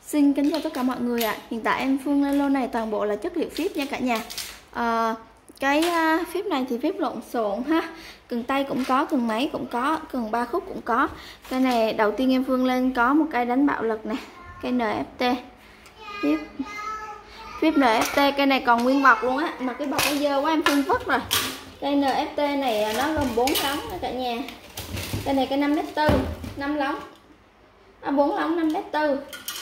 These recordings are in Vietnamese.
Xin kính chào tất cả mọi người ạ. Hiện tại em Phương lên lô này toàn bộ là chất liệu phíp nha cả nhà. Cái phíp này thì phíp lộn xộn ha. Cần tay cũng có, cần máy cũng có, cần 3 khúc cũng có. Cái này đầu tiên em Phương lên có một cây đánh bạo lực nè, cây NFT. Phíp NFT, cây này còn nguyên bọc luôn á, mà cái bọc nó dơ quá em Phương vứt rồi. Cây NFT này nó gồm 4 lóng cả nhà. Cây này cây 5m4, 5 lóng. 4 lóng 5m4.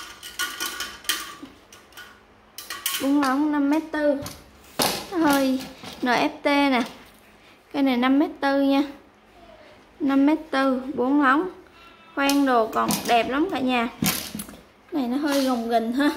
4 lóng 5m4. Hơi NFT nè. Cây này 5m4 nha. 5m4, 4 lóng. Khoan đồ còn đẹp lắm cả nhà. Này nó hơi gồng ghềnh ha.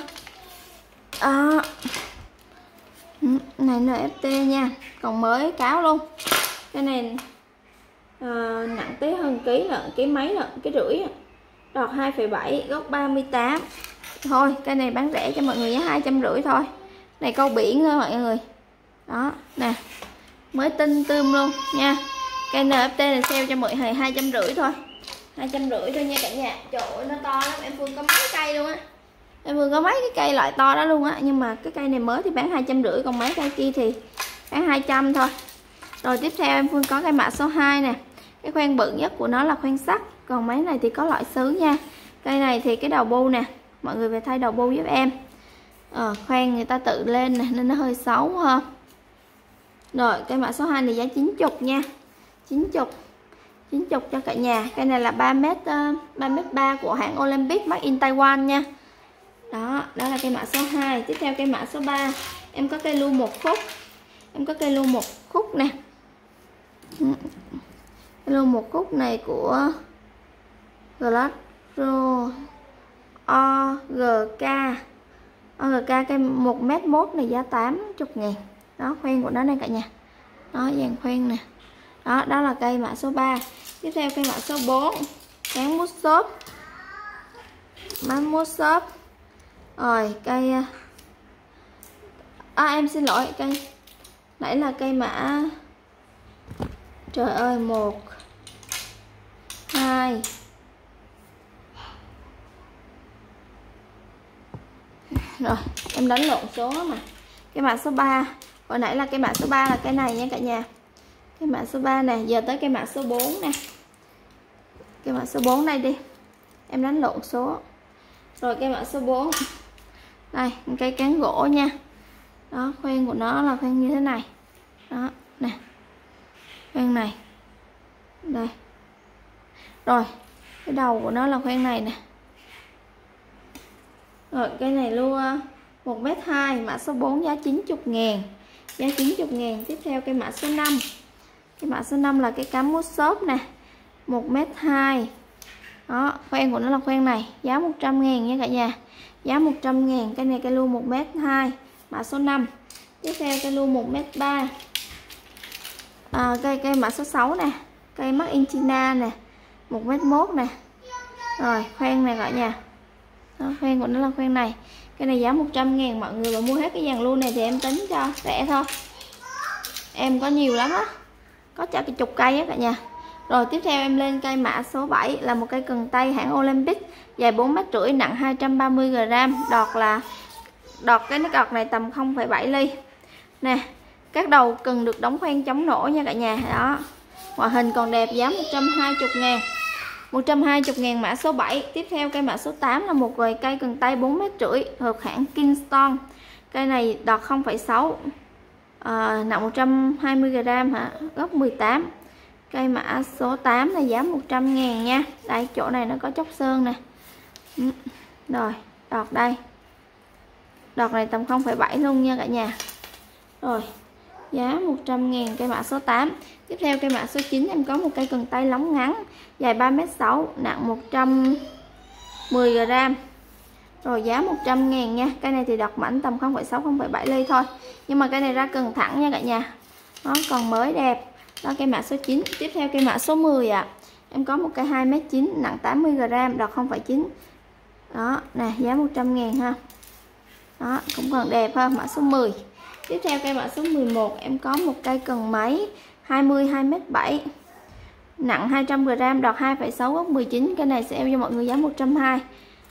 Này NFT nha, còn mới cáo luôn. Cái này nặng tới hơn ký lận, ký mấy lận, ký rưỡi. Đọt 2,7, gốc 38. Thôi, cái này bán rẻ cho mọi người giá 250 thôi. Này câu biển thôi mọi người. Đó, nè. Mới tinh tươm luôn nha. Cây NFT này sale cho mọi người 250 thôi. 250 thôi nha cả nhà. Trời ơi nó to lắm, em Phương có mấy cây luôn á. Em Phương có mấy cái cây loại to đó luôn á, nhưng mà cái cây này mới thì bán 250, còn mấy cây kia thì bán 200 thôi. Rồi tiếp theo em Phương có cây mạ số 2 nè. Cái khoen bự nhất của nó là khoen sắt, còn mấy này thì có loại sứ nha. Cây này thì cái đầu bu nè, mọi người về thay đầu bu giúp em. Khoen người ta tự lên nè nên nó hơi xấu ha. Rồi cây mạ số 2 này giá 90 nha. 90 cho cả nhà. Cây này là 3m3 của hãng Olympic made in Taiwan nha. Đó là cây mạ số 2. Tiếp theo cây mạ số 3, em có cây lưu 1 khúc. Em có cây lưu 1 khúc nè. Cây lưu 1 khúc này của Glasso OGK. OGK cây 1m1 này giá 80.000. Đó, khoen của nó đây cả nhà. Đó, dàn khoen nè. Đó là cây mạ số 3. Tiếp theo cây mạ số 4, dán mút xốp. Bán mút xốp. Rồi cây em xin lỗi, cây nãy là cây mã, trời ơi, 1 2 rồi em đánh lộn số mà. Cái mã số 3 hồi nãy là cái mã số 3 là cái này nha cả nhà. Cái mã số 3 nè, giờ tới cái mã số 4 nè. Cái mã số 4 đây đi, em đánh lộn số. Rồi cái mã số 4 đây, cây cán gỗ nha. Đó, khoen của nó là khoen như thế này. Đó, nè. Khoen này. Đây. Rồi, cái đầu của nó là khoen này nè. Rồi, cây này luôn 1m2, mã số 4 giá 90.000. Giá 90.000. Tiếp theo cây mã số 5. Cái mã số 5 là cái cắm mút xốp nè. 1m2. Đó, khoen của nó là khoen này, giá 100.000 nha cả nhà. Giá 100.000, cây này cây lưu 1m2, mã số 5. Tiếp theo cây lưu 1m3. Cây mã số 6 nè, cây made in China nè, 1m1 nè. Rồi, khoen này cả nhà. Đó, khoen của nó là khoen này. Cái này giá 100.000, mọi người mà mua hết cái dàn lưu này thì em tính cho rẻ thôi. Em có nhiều lắm á. Có cả cái chục cây á cả nhà. Rồi tiếp theo em lên cây mã số 7 là một cây cần tay hãng Olympic, dài 4m50, nặng 230g, đọt cái đọt này tầm 0,7 ly. Nè, các đầu cần được đóng khoen chống nổ nha cả nhà. Đó. Ngoại hình còn đẹp, giá 120.000. 120.000 mã số 7. Tiếp theo cây mã số 8 là một cây cần tay 4m50 thuộc hãng Kingston. Cây này đọt 0,6, nặng 120g hả? Gốc 18. Cây mã số 8 là giá 100.000 nha. Đây, chỗ này nó có chốc sơn nè. Rồi, đọt đây. Đọt này tầm 0,7 luôn nha cả nhà. Rồi, giá 100.000 cây mã số 8. Tiếp theo cây mã số 9 em có một cây cần tay lóng ngắn, dài 3m6, nặng 110g. Rồi giá 100.000 nha. Cây này thì đọt mảnh tầm 0,6 0,7 ly thôi. Nhưng mà cây này ra cần thẳng nha cả nhà. Nó còn mới đẹp. Đó, cây mã số 9. Tiếp theo cây mã số 10 ạ. Em có một cây 2m9, nặng 80g, đọt 0,9. Đó, nè, giá 100.000 ha. Đó, cũng còn đẹp ha, mã số 10. Tiếp theo cây mã số 11 em có một cây cần máy 20 2m7, nặng 200g, đọt 2,6, gốc 19. Cái này sẽ eo cho mọi người giá 120.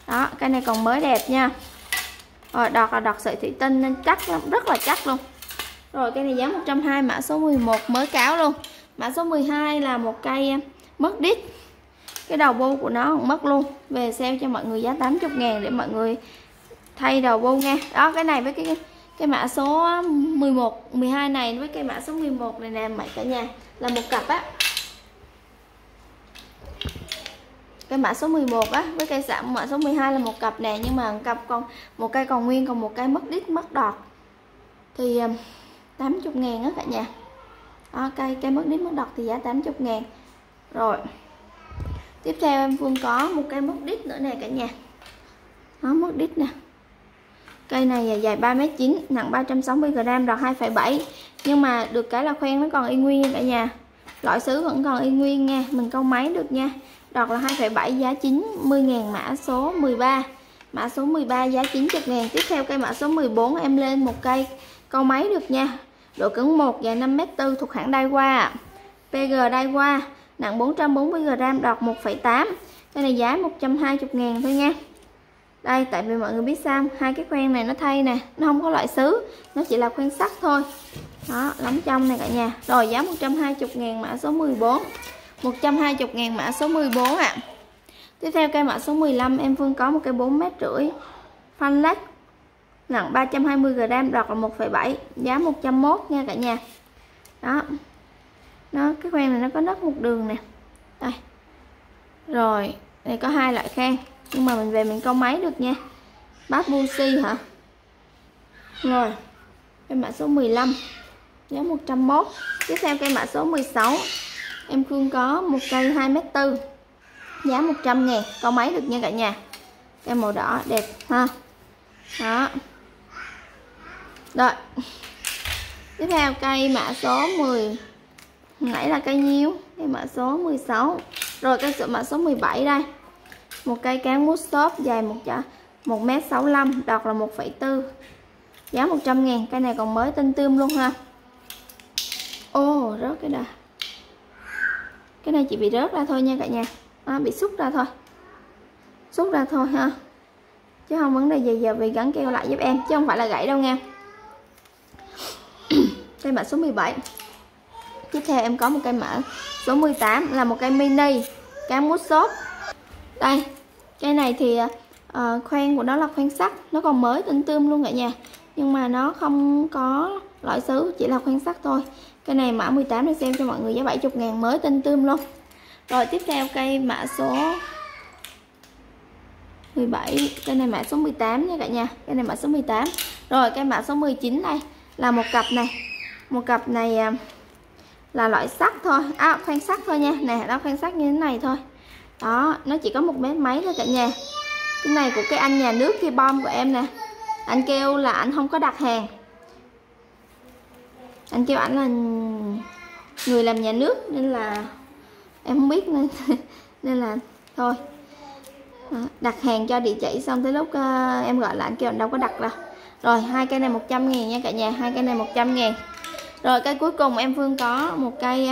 Đó, cây này còn mới đẹp nha. Rồi đọt là đọt sợi thủy tinh nên chắc lắm, rất là chắc luôn. Rồi cây này giá 120, mã số 11 mới cáo luôn. Mã số 12 là một cây mất đít. Cái đầu bu của nó cũng mất luôn. Về sale cho mọi người giá 80.000 để mọi người thay đầu bu nha. Đó, cái này với cái mã số 11, 12 này với cái mã số 11 này nè mọi cả nhà, là một cặp á. Cái mã số 11 á với cây sạm mã số 12 là một cặp nè, nhưng mà cặp còn một cây còn nguyên, còn một cây mất đít mất đọt thì 80.000 á cả nhà. Đó, cây mất đít mất đọt thì giá 80.000. Rồi tiếp theo em Phương có một cây mất đít nữa nè cả nhà. Nó mất đít nè. Cây này dài 3m9, nặng 360g, đọt 2,7. Nhưng mà được cái là khoen nó còn y nguyên nha cả nhà. Loại sứ vẫn còn y nguyên nha, mình câu máy được nha. Đọt là 2,7, giá 90.000, mã số 13. Mã số 13 giá 90.000. Tiếp theo cây mã số 14 em lên một cây câu máy được nha. Độ cứng 1, dài 5m4, thuộc hãng Daiwa. PG Daiwa, nặng 440g, đọt 1,8. Cái này giá 120.000 thôi nha. Đây, tại vì mọi người biết sao, hai cái khoen này nó thay nè, nó không có loại sứ, nó chỉ là khoen sắt thôi. Đó, lắm trong này cả nhà. Rồi giá 120.000, mã số 14. 120.000, mã số 14 ạ. Tiếp theo cây mã số 15 em Phương có một cây 4m50 phanh lách, nặng 320g, đọt là 1,7, giá 101 nha cả nhà. Đó. Cái khoen này nó có nứt một đường nè. Đây. Rồi, đây có hai loại khoen, nhưng mà mình về mình câu máy được nha. Bát Bushi hả? Rồi, cây mã số 15 giá 101. Tiếp theo cây mã số 16 em Phương có một cây 2m4 giá 100.000, câu máy được nha cả nhà. Cây màu đỏ đẹp ha. Đó. Rồi. Tiếp theo cây mã số 10, nãy là cây nhiêu? Cây mã số 16. Rồi cây mã số 17 đây. Một cây cán mút xốp dài 1m65, đọt là 1,4, giá 100.000. Cây này còn mới tinh tươm luôn ha. Ô, rớt cái đà. Cái này chỉ bị rớt ra thôi nha cả nhà. Bị xúc ra thôi. Xúc ra thôi ha. Chứ không vấn đề gì, giờ vì gắn keo lại giúp em, chứ không phải là gãy đâu nha. Cây mã số 17. Tiếp theo em có một cây mã số 18 là một cây mini cán mút xốp. Đây, cây này thì khoen của nó là khoen sắt, nó còn mới tinh tươm luôn cả nhà, nhưng mà nó không có loại sứ, chỉ là khoen sắt thôi. Cây này mã 18 để xem cho mọi người giá 70.000, mới tinh tươm luôn. Rồi tiếp theo cây mã số 17, cây này mã số 18 nha cả nhà, cây này mã số 18. Rồi cây mã số 19 đây là một cặp này. Một cặp này là loại sắt thôi, khoen sắt thôi nha. Nè, đó khoen sắt như thế này thôi. Đó, nó chỉ có 1 mét mấy thôi cả nhà. Cái này của cái anh nhà nước kia bom của em nè. Anh kêu là anh không có đặt hàng. Anh kêu anh là người làm nhà nước nên là em không biết nên là thôi. Đặt hàng cho địa chỉ xong tới lúc em gọi là anh kêu anh đâu có đặt đâu. Rồi hai cây này 100.000 nha cả nhà, hai cây này 100.000. Rồi cây cuối cùng em Phương có một cây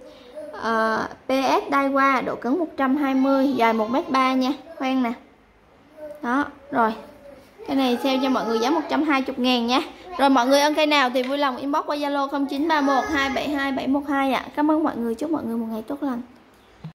PS Daiwa, độ cứng 120, dài 1m3 nha, khoen nè. Đó, rồi. Cái này sale cho mọi người giá 120.000 nha. Rồi mọi người ơn cây nào thì vui lòng inbox qua Zalo 0931 272 712 ạ. Cảm ơn mọi người, chúc mọi người một ngày tốt lành.